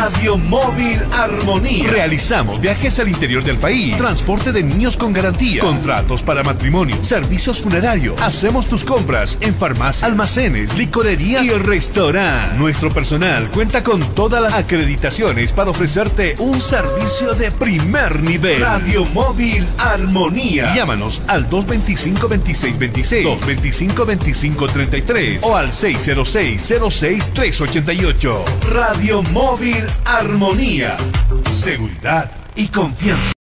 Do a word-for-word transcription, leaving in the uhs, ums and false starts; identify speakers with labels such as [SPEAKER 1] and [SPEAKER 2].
[SPEAKER 1] Radio Móvil Armonía. Realizamos viajes al interior del país, transporte de niños con garantía, contratos para matrimonio, servicios funerarios. Hacemos tus compras en farmacias, almacenes, licorerías y restaurantes. Nuestro personal cuenta con todas las acreditaciones para ofrecerte un servicio de primer nivel. Radio Móvil Armonía. Llámanos al dos veinticinco, veintiséis veintiséis, dos veinticinco, veinticinco treinta y tres o al seis cero seis, cero seis, tres ochenta y ocho. Radio Móvil Armonía. Seguridad y confianza.